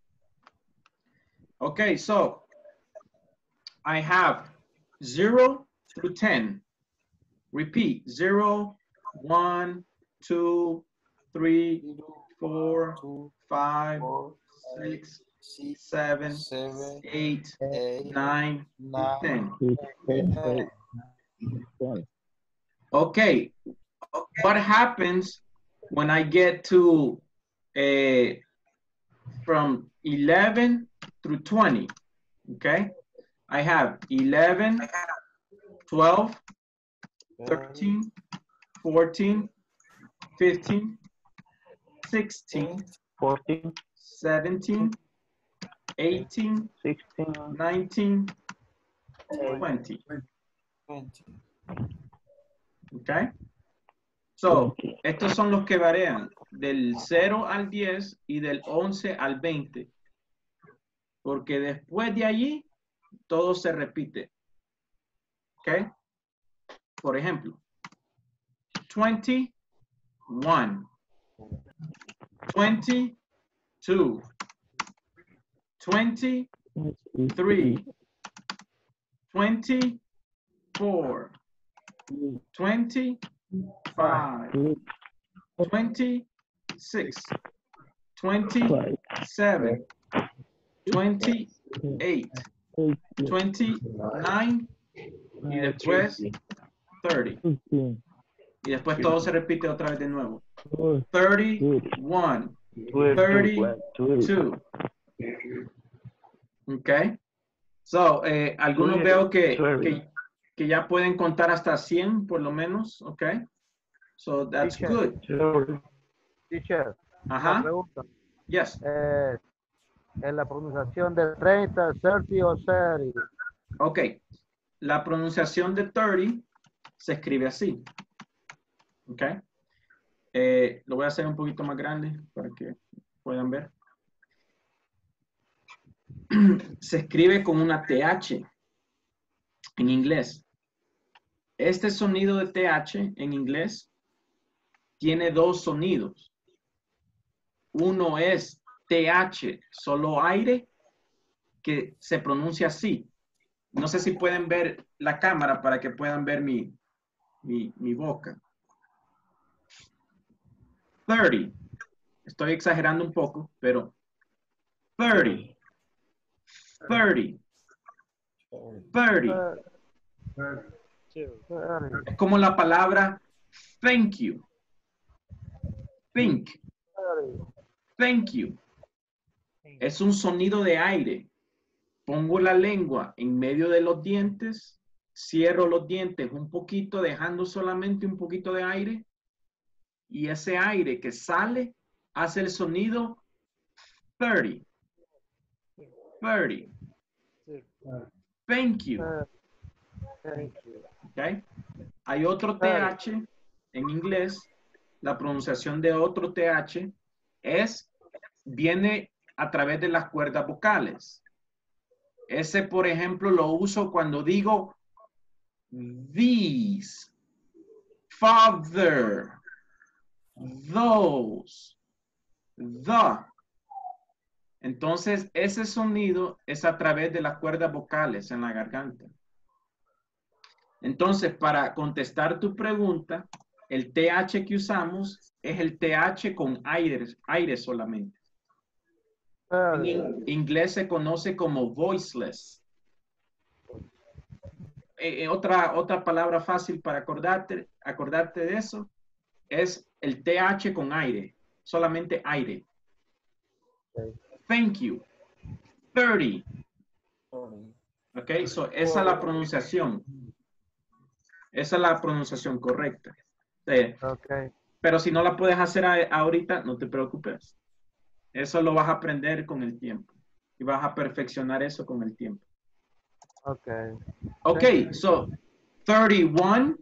Okay, so I have zero through ten. Repeat, zero, one, two, three, four, five, six, seven, eight, nine, ten. Okay, what happens when I get to uh, from eleven through twenty? Okay, I have eleven, twelve, thirteen, fourteen, fifteen, sixteen, fourteen, seventeen, eighteen, sixteen, nineteen, twenty. Okay. So, estos son los que varían del cero al diez y del once al veinte. Porque después de allí, todo se repite. Okay. Por ejemplo, twenty-one, twenty-two, twenty-three, twenty-four, twenty-five, twenty-six, twenty-seven, twenty-eight, twenty-nine y después thirty. Y después todo se repite otra vez de nuevo. thirty-one, thirty-two. Okay. So, eh, algunos veo que, que, que ya pueden contar hasta cien por lo menos. Okay. So, that's Teacher. good. Teacher, Ajá. una pregunta. Yes. Eh, en la pronunciación de treinta, treinta o thirty. Ok. La pronunciación de thirty se escribe así. Ok. Eh, lo voy a hacer un poquito más grande para que puedan ver. Se escribe con una T H. en inglés. Este sonido de T H en inglés tiene dos sonidos. Uno es T H, solo aire, que se pronuncia así. No sé si pueden ver la cámara para que puedan ver mi, mi, mi boca. thirty. Estoy exagerando un poco, pero thirty. thirty. thirty. Es como la palabra thank you. Think. Thank you. Es un sonido de aire. Pongo la lengua en medio de los dientes, cierro los dientes un poquito, dejando solamente un poquito de aire, y ese aire que sale hace el sonido thirty. thirty. Thank you. Okay. Hay otro T H en inglés. La pronunciación de otro T H es, viene a través de las cuerdas vocales. Ese, por ejemplo, lo uso cuando digo these, father, those, the. Entonces, ese sonido es a través de las cuerdas vocales en la garganta. Entonces, para contestar tu pregunta, el T H que usamos es el T H con aire, aire solamente. En inglés se conoce como voiceless. Eh, otra, otra palabra fácil para acordarte, acordarte de eso es el T H con aire, solamente aire. Thank you. thirty. Ok, so esa es la pronunciación. Esa es la pronunciación correcta. Sí. Okay. Pero si no la puedes hacer a, ahorita, no te preocupes. Eso lo vas a aprender con el tiempo. Y vas a perfeccionar eso con el tiempo. Okay. Okay, so thirty-one.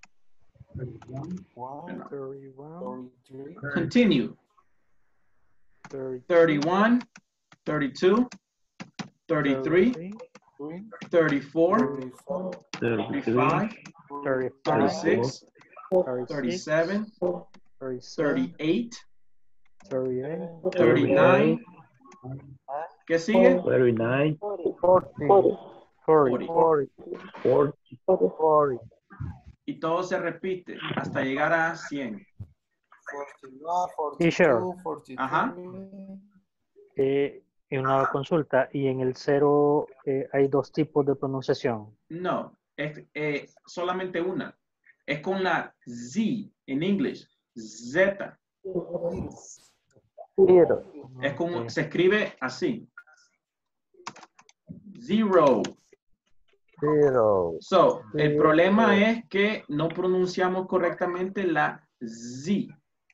Continue. thirty-one, thirty-two, thirty-three, thirty-four, thirty-five, thirty-six, thirty-seven, thirty-eight, thirty-nine. ¿Qué sigue? thirty-nine. forty. forty. forty. Y todo se repite hasta llegar a cien. Teacher. Ajá. Eh, en una consulta, y en el cero eh, hay dos tipos de pronunciación. No, es eh, solamente una. Es con la Z en inglés. Z. Zero. Es como, se escribe así. Zero. Zero. So, el problema es que no pronunciamos correctamente la Z.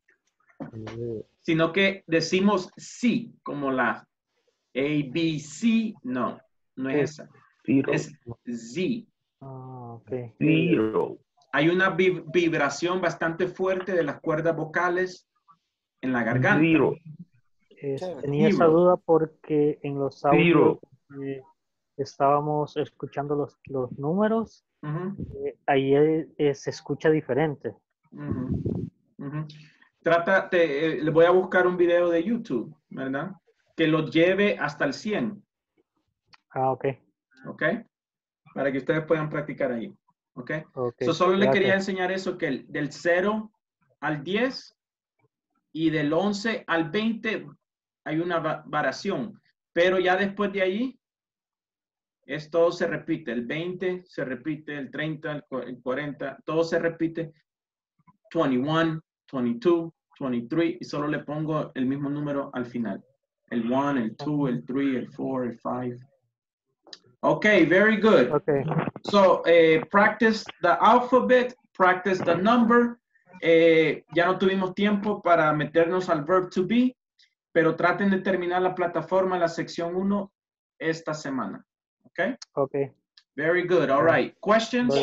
Sino que decimos sí, como la A, B, C. No, no es esa. Es Z. Ah, okay. Zero. Hay una vib vibración bastante fuerte de las cuerdas vocales en la garganta. Zero. Eh, tenía esa duda porque en los audios eh, estábamos escuchando los, los números. Uh-huh. eh, ahí eh, se escucha diferente. Uh-huh. Uh-huh. Trata, te, eh, le voy a buscar un video de YouTube, ¿verdad? Que lo lleve hasta el cien. Ah, ok. Ok. Para que ustedes puedan practicar ahí. Ok. Okay. So, solo Gracias. le quería enseñar eso, que el, del cero al diez y del once al veinte hay una va variación. Pero ya después de ahí, es, todo se repite. El veinte se repite, el treinta, el cuarenta, todo se repite. veintiuno, veintidós, veintitrés, y solo le pongo el mismo número al final. El uno, el dos, el tres, el cuatro, el cinco. Okay, very good. Okay. So, uh, practice the alphabet, practice the number. Eh, ya no tuvimos tiempo para meternos al verb to be, pero traten de terminar la plataforma, la sección uno, esta semana. Okay? Okay. Very good. All right. Questions?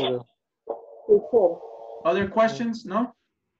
Other questions? No?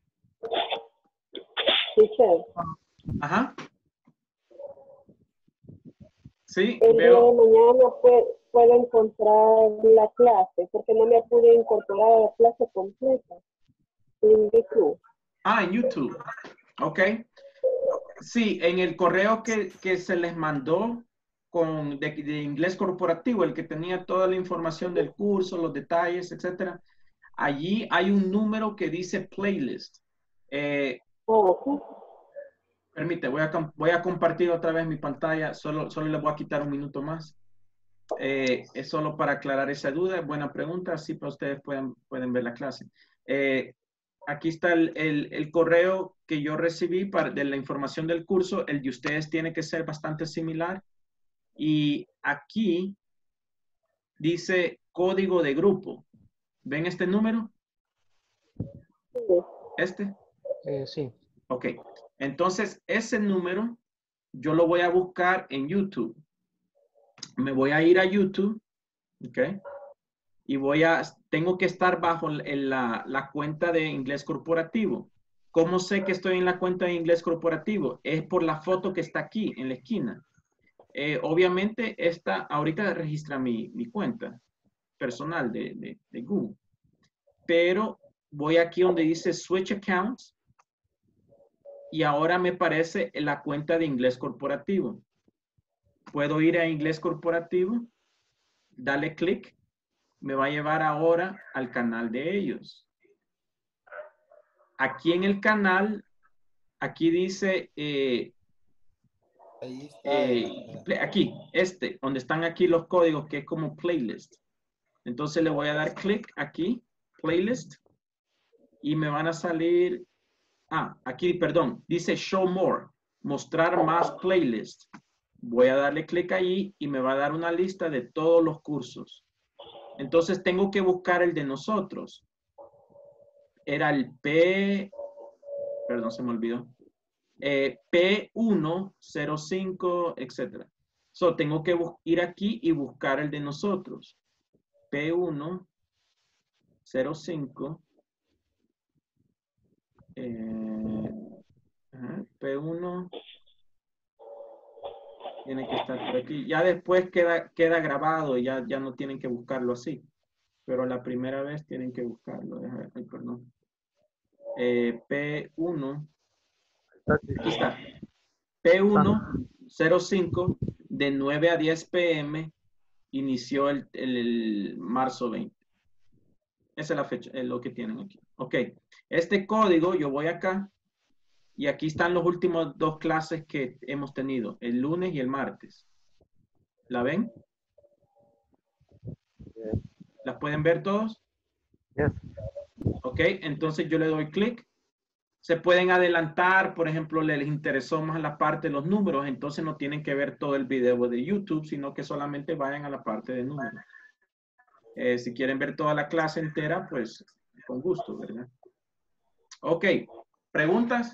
Teacher. Ajá. Sí, el veo. día de mañana, pues, puedo encontrar la clase, porque no me pude incorporar a la clase completa en YouTube. Ah, en YouTube. Ok. Sí, en el correo que, que se les mandó con de, de inglés corporativo, el que tenía toda la información del curso, los detalles, etcétera. Allí hay un número que dice playlist. Eh, permite, voy a, voy a compartir otra vez mi pantalla. Solo, solo le voy a quitar un minuto más. Eh, es solo para aclarar esa duda. Buena pregunta. Así para ustedes pueden, pueden ver la clase. Eh, aquí está el, el, el correo que yo recibí para, de la información del curso. El de ustedes tiene que ser bastante similar. Y aquí dice código de grupo. ¿Ven este número? ¿Este? Eh, sí. Ok. Entonces, ese número yo lo voy a buscar en YouTube. Me voy a ir a YouTube. Ok. Y voy a, tengo que estar bajo en la, la cuenta de inglés corporativo. ¿Cómo sé que estoy en la cuenta de inglés corporativo? Es por la foto que está aquí en la esquina. Eh, obviamente, esta ahorita registra mi, mi cuenta personal de, de, de Google. Pero voy aquí donde dice Switch Accounts y ahora me parece la cuenta de inglés corporativo. Puedo ir a inglés corporativo, darle clic, me va a llevar ahora al canal de ellos. Aquí en el canal, aquí dice... Eh, Ahí está. Eh, aquí, este, donde están aquí los códigos, que es como playlist. Entonces le voy a dar clic aquí, playlist, y me van a salir, ah, aquí, perdón, dice show more, mostrar más playlist. Voy a darle clic ahí y me va a dar una lista de todos los cursos. Entonces tengo que buscar el de nosotros. Era el P, perdón, se me olvidó. Eh, P uno, cero cinco, etcétera. So, tengo que ir aquí y buscar el de nosotros. P uno, cero cinco. Eh, ajá, P uno. Tiene que estar por aquí. Ya después queda, queda grabado y ya, ya no tienen que buscarlo así. Pero la primera vez tienen que buscarlo. Deja, ay, perdón. Eh, P uno. Aquí está. P uno cero cinco de nueve a diez p m inició el, el, el marzo veinte. Esa es la fecha, es lo que tienen aquí. Ok. Este código, yo voy acá y aquí están los últimos dos clases que hemos tenido, el lunes y el martes. ¿La ven? ¿Las pueden ver todos? Yes. Ok, entonces yo le doy clic. Se pueden adelantar, por ejemplo, les interesó más la parte de los números, entonces no tienen que ver todo el video de YouTube, sino que solamente vayan a la parte de números. Eh, si quieren ver toda la clase entera, pues con gusto, ¿verdad? Ok, ¿preguntas?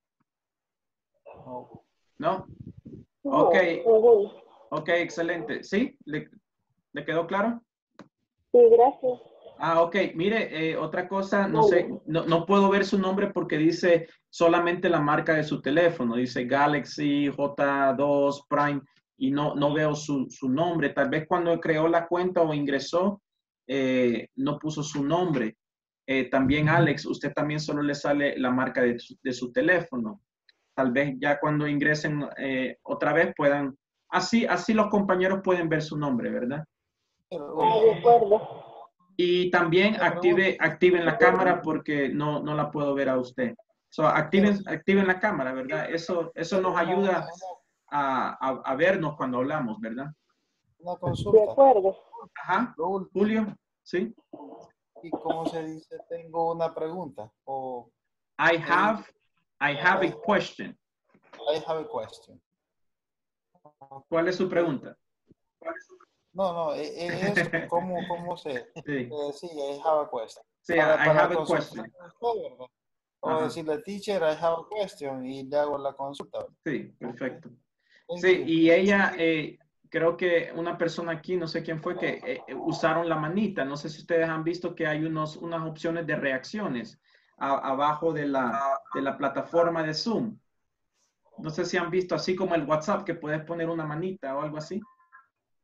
¿No? Ok, ok, excelente. ¿Sí? ¿Le, le quedó claro? Sí, gracias. Ah, ok. Mire, eh, otra cosa, no sé, no, no puedo ver su nombre porque dice solamente la marca de su teléfono. Dice Galaxy J dos Prime y no, no veo su, su nombre. Tal vez cuando creó la cuenta o ingresó, eh, no puso su nombre. Eh, también Alex, usted también solo le sale la marca de su, de su teléfono. Tal vez ya cuando ingresen eh, otra vez puedan, así, así los compañeros pueden ver su nombre, ¿verdad? De acuerdo. Y también active, activen la cámara porque no, no la puedo ver a usted. So, activen, activen la cámara, ¿verdad? Eso, eso nos ayuda a, a, a vernos cuando hablamos, ¿verdad? Una consulta. De acuerdo. Ajá. Julio, ¿sí? ¿Y cómo se dice? Tengo una pregunta. O, I have, I have a question. I have a question. ¿Cuál es su pregunta? ¿Cuál es su pregunta? No, no, es cómo, cómo se... Sí. Eh, sí, I have a question. Sí, para, I para have a question. O Ajá. decirle, teacher, I have a question y le hago la consulta. Sí, perfecto. Sí, y ella, eh, creo que una persona aquí, no sé quién fue, que eh, usaron la manita. No sé si ustedes han visto que hay unos, unas opciones de reacciones a, abajo de la, de la plataforma de Zoom. No sé si han visto, así como el WhatsApp, que puedes poner una manita o algo así.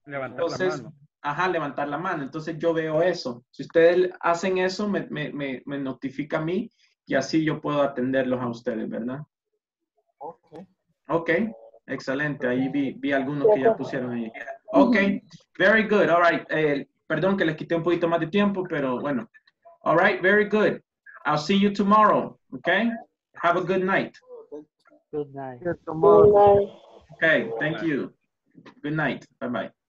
Levantar Entonces, la mano. ajá, levantar la mano. Entonces yo veo eso. Si ustedes hacen eso, me, me, me, me notifica a mí y así yo puedo atenderlos a ustedes, ¿verdad? Ok. Ok, excelente. Ahí vi, vi algunos que ya pusieron ahí. Ok, very good. All right. Eh, perdón que les quité un poquito más de tiempo, pero bueno. All right, very good. I'll see you tomorrow. Okay. Have a good night. Good night. Good night. Okay, thank you. Good night. Bye-bye.